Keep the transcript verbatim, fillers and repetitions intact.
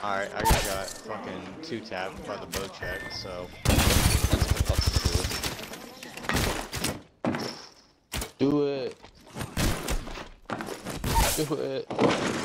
Alright, I just got fucking two tapped by the Bocek, so. Do it. Do it.